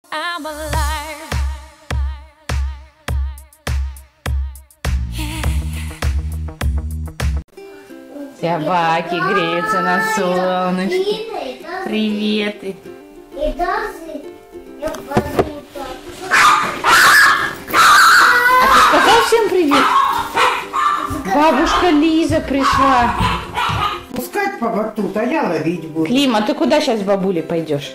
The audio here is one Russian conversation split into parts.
I'm alive. Собаки греются на солнышке. Привет. А ты сказал всем привет? Бабушка Лиза пришла. Пускать по борту, а я ловить буду. Клим, а ты куда сейчас с бабулей пойдешь?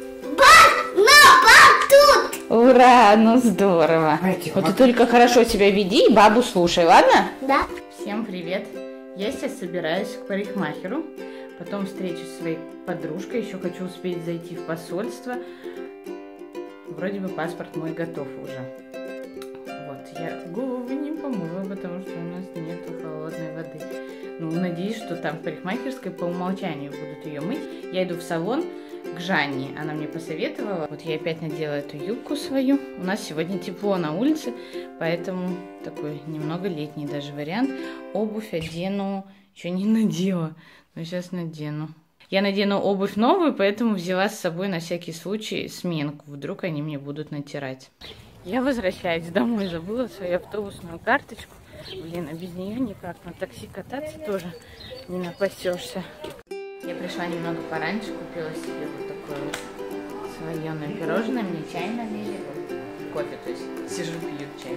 На борту! Ура, ну здорово. Вот ты только хорошо себя веди и бабу слушай, ладно? Да. Всем привет. Я сейчас собираюсь к парикмахеру. Потом встречусь со своей подружкой. Еще хочу успеть зайти в посольство. Вроде бы паспорт мой готов уже. Вот, я голову не помыла, потому что у нас нету холодной воды. Ну, надеюсь, что там в парикмахерской по умолчанию будут ее мыть. Я иду в салон к Жанне. Она мне посоветовала. Вот я опять надела эту юбку свою. У нас сегодня тепло на улице, поэтому такой немного летний даже вариант. Обувь одену. Еще не надела, но сейчас надену. Я надену обувь новую, поэтому взяла с собой на всякий случай сменку. Вдруг они мне будут натирать. Я возвращаюсь домой, забыла свою автобусную карточку. Блин, а без нее никак. На такси кататься тоже не напасешься. Я пришла немного пораньше, купила себе вот такое вот слоеное пирожное. Мне чай налили. Кофе, то есть сижу, пью чай.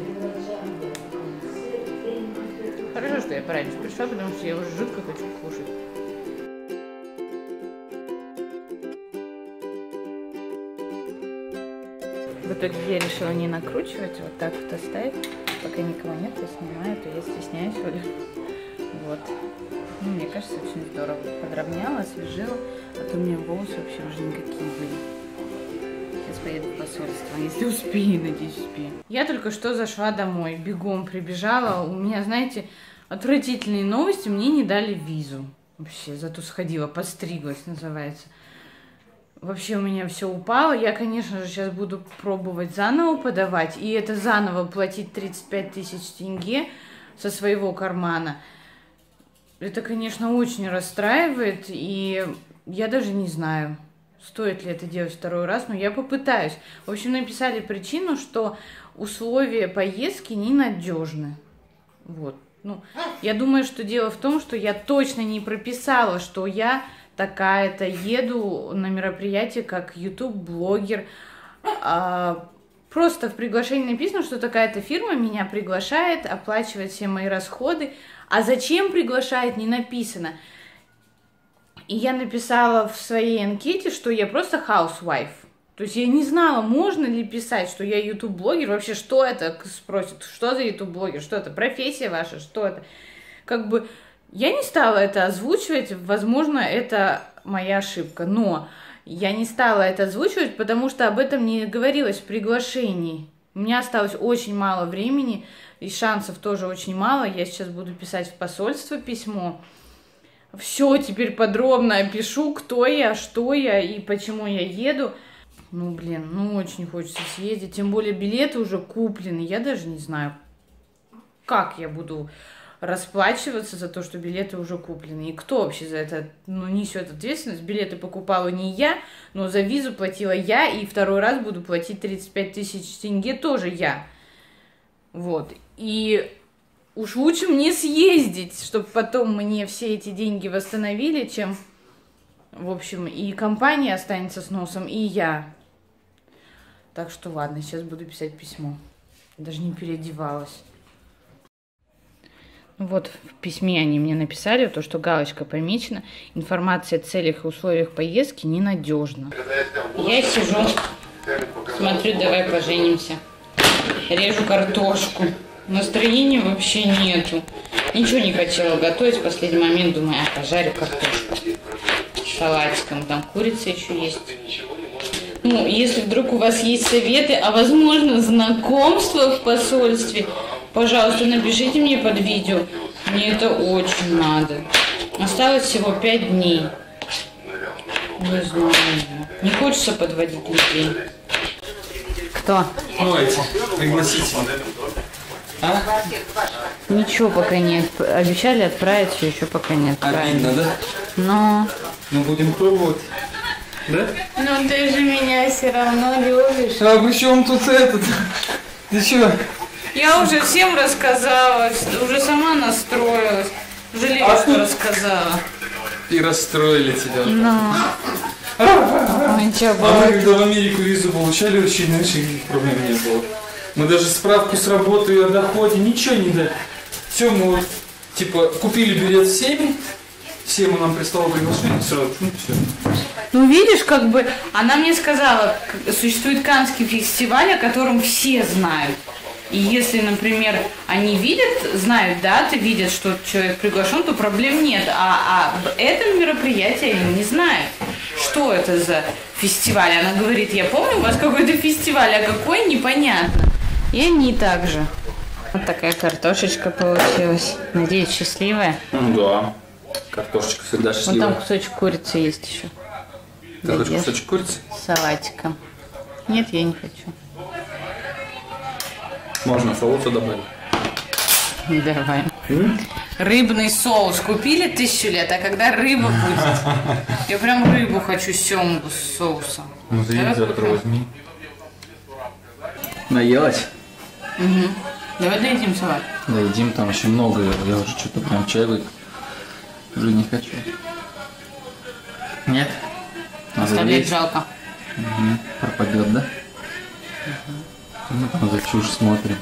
Хорошо, что я пораньше пришла, потому что я уже жутко хочу кушать. В итоге я решила не накручивать, вот так вот оставить. Пока никого нет, я снимаю, то я стесняюсь. Вот. Ну, мне кажется, очень здорово. Подровняла, освежила, а то у меня волосы вообще уже никакие были. Сейчас поеду в посольство, если успею, надеюсь, успею. Я только что зашла домой, бегом прибежала. У меня, знаете, отвратительные новости, мне не дали визу. Вообще, зато сходила, подстриглась, называется. Вообще у меня все упало. Я, конечно же, сейчас буду пробовать заново подавать. И это заново платить 35 тысяч тенге со своего кармана. Это, конечно, очень расстраивает. И я даже не знаю, стоит ли это делать второй раз. Но я попытаюсь. В общем, написали причину, что условия поездки ненадежны. Вот. Ну, я думаю, что дело в том, что я точно не прописала, что я такая-то еду на мероприятие как YouTube-блогер. Просто в приглашении написано, что такая-то фирма меня приглашает, оплачивает все мои расходы. А зачем приглашает, не написано. И я написала в своей анкете, что я просто housewife. То есть я не знала, можно ли писать, что я YouTube-блогер. Вообще, что это? Спросят, что за YouTube-блогер? Что это? Профессия ваша? Что это? Как бы я не стала это озвучивать. Возможно, это моя ошибка. Но я не стала это озвучивать, потому что об этом не говорилось в приглашении. У меня осталось очень мало времени, и шансов тоже очень мало. Я сейчас буду писать в посольство письмо. Все теперь подробно опишу, кто я, что я и почему я еду. Ну, блин, ну очень хочется съездить. Тем более билеты уже куплены. Я даже не знаю, как я буду расплачиваться за то, что билеты уже куплены. И кто вообще за это несет ответственность? Билеты покупала не я, но за визу платила я. И второй раз буду платить 35 тысяч тенге тоже я. Вот. И уж лучше мне съездить, чтобы потом мне все эти деньги восстановили, чем, в общем, и компания останется с носом, и я. Так что ладно, сейчас буду писать письмо. Даже не переодевалась. Вот в письме они мне написали, то, что галочка помечена. Информация о целях и условиях поездки ненадежна. Я сижу, смотрю, давай поженимся. Режу картошку. Настроения вообще нету. Ничего не хотела готовить. В последний момент думаю, пожарю картошку с салатиком. Там курица еще есть. Ну, если вдруг у вас есть советы, а возможно знакомство в посольстве, пожалуйста, напишите мне под видео. Мне это очень надо. Осталось всего 5 дней. Не знаю. Не хочется подводить людей. Кто? Давайте, пригласите. А? Ничего пока нет. Обещали отправить, все еще пока не отправили. Обидно, да? Но... Мы будем пробовать. Да? Ну ты же меня все равно любишь. А при чем тут этот? Ты чё? Я уже всем рассказала, уже сама настроилась. Жалею, что рассказала. И расстроили тебя. Ну. Ничего, А мы когда в Америку визу получали, вообще никаких проблем не было. Мы даже справку с работы и о доходе, ничего не дали. Все, мы вот, типа, купили билет всеми, всем нам прислало приглашение, сразу, ну все. Ну видишь, как бы, она мне сказала, существует Каннский фестиваль, о котором все знают. И если, например, они видят, знают даты, видят, что человек приглашен, то проблем нет. А об этом мероприятии они не знают. Что это за фестиваль? Она говорит, я помню, у вас какой-то фестиваль, а какой, непонятно. И они также. Вот такая картошечка получилась. Надеюсь, счастливая. Ну да, картошечка всегда Вот счастливая. там кусочек курицы есть еще. Ты хочешь кусочек курицы? С салатиком. Нет, я не хочу. Можно соуса добавить. Давай. Рыбный соус купили 1000 лет, а когда рыба будет? Я прям рыбу хочу, семгу с соусом. Ну ты Давай завтра купим. возьми. Наелась? Угу. Давай доедим салат. Да, едим, там еще много, я уже что-то прям чай выпил. Уже не хочу. Нет? Надо Оставлять есть. жалко. Пропадет, да? Ну там за чушь смотрим.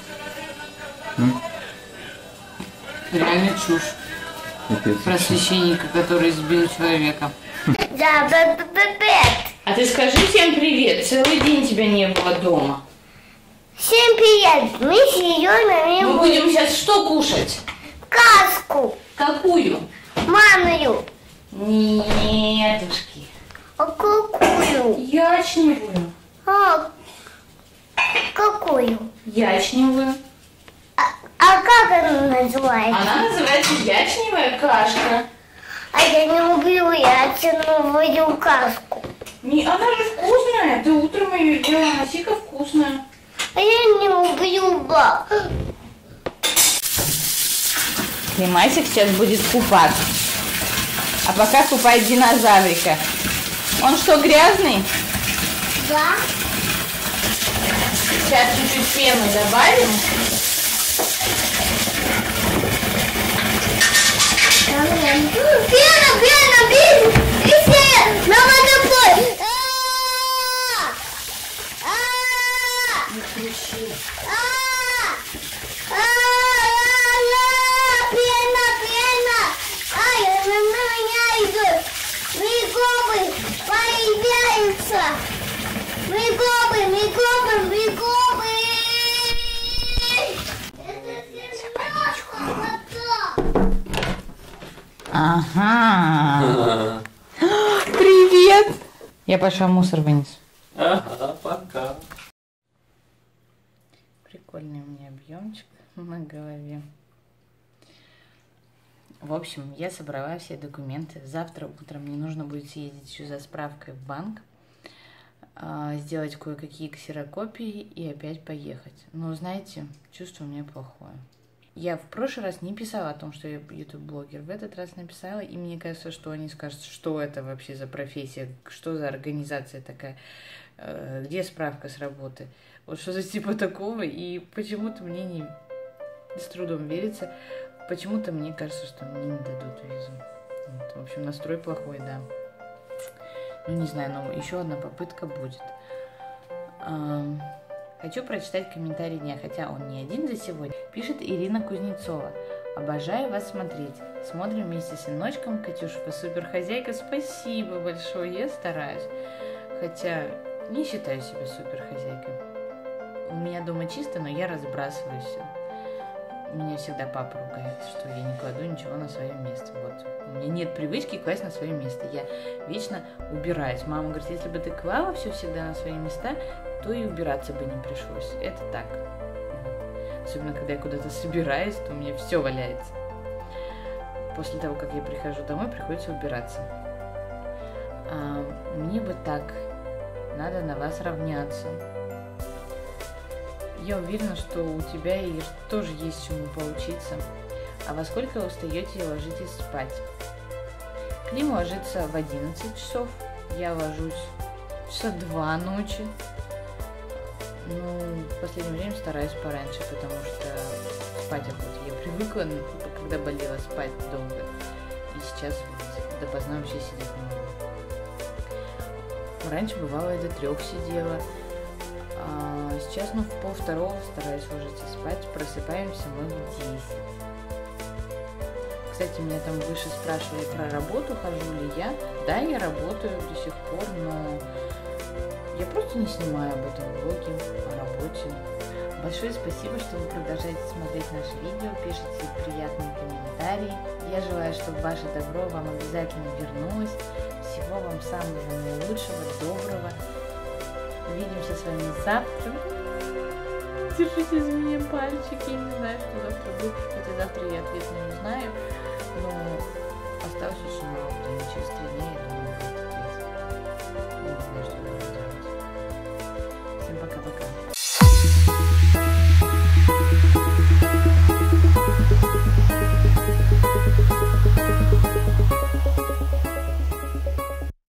Реально чушь. Капец. Про священника, который избил человека. Да, привет. А ты скажи всем привет. Целый день тебя не было дома. Всем привет. Мы с Еленой Мы будем сейчас что кушать? каску. Какую? Мамою. Нетушки. А какую? Ячневую. А какую? Ячневую. А как она называется? Она называется ячневая кашка. А я не люблю ячную каску. Она же вкусная. Ты утром ее ела, она сика вкусная. А я не люблю ба. Климасик сейчас будет купаться. А пока купает динозаврика. Он что, грязный? Да? Сейчас чуть-чуть пены добавим. Пена, везде! На водопой! Пена! Ай, на меня идет! Микробы появляются! Микробы! Ага. Привет! Я пошла мусор вынес. Ага, пока. Прикольный у меня объемчик на голове. В общем, я собрала все документы. Завтра утром мне нужно будет съездить еще за справкой в банк, сделать кое-какие ксерокопии и опять поехать. Но, знаете, чувство у меня плохое. Я в прошлый раз не писала о том, что я ютуб-блогер. В этот раз написала, и мне кажется, что они скажут, что это вообще за профессия, что за организация такая, где справка с работы. Вот что-то типа такого, и почему-то мне не с трудом верится, почему-то мне кажется, что мне не дадут визу. Вот, в общем, настрой плохой, да. Ну, не знаю, но еще одна попытка будет. Хочу прочитать комментарий дня, хотя он не один за сегодня. Пишет Ирина Кузнецова. Обожаю вас смотреть. Смотрим вместе с сыночком. Катюша, вы суперхозяйка. Спасибо большое, я стараюсь. Хотя не считаю себя суперхозяйкой. У меня дома чисто, но я разбрасываю все. Меня всегда папа ругает, что я не кладу ничего на свое место. Вот. У меня нет привычки класть на свое место. Я вечно убираюсь. Мама говорит, если бы ты клала все всегда на свои места, то и убираться бы не пришлось. Это так. Вот. Особенно, когда я куда-то собираюсь, то у меня все валяется. После того, как я прихожу домой, приходится убираться. Мне бы так. Надо на вас равняться. Я уверена, что у тебя и тоже есть чему поучиться. А во сколько вы встаете и ложитесь спать? Клим ложится в 11 часов, я ложусь часа 2 ночи. Ну, в последнее время стараюсь пораньше, потому что спать охота. Я привыкла, когда болела, спать долго. И сейчас вот допоздна вообще сидеть не могу. Раньше бывало я до 3 сидела. А сейчас, ну, в 1:30 стараюсь ложиться спать. Просыпаемся мы в 10. Кстати, меня там выше спрашивали про работу, хожу ли я. Да, я работаю до сих пор, но я просто не снимаю об этом влоги, о работе. Большое спасибо, что вы продолжаете смотреть наши видео, пишите приятные комментарии. Я желаю, чтобы ваше добро вам обязательно вернулось. Всего вам самого наилучшего, доброго. Увидимся с вами завтра. Держите за меня пальчики, я не знаю, что завтра будет, хотя завтра я ответ не узнаю, но осталось очень мало времени, через 3 дня, я думаю, будет ответ. Я не знаю, что я буду делать. Всем пока-пока.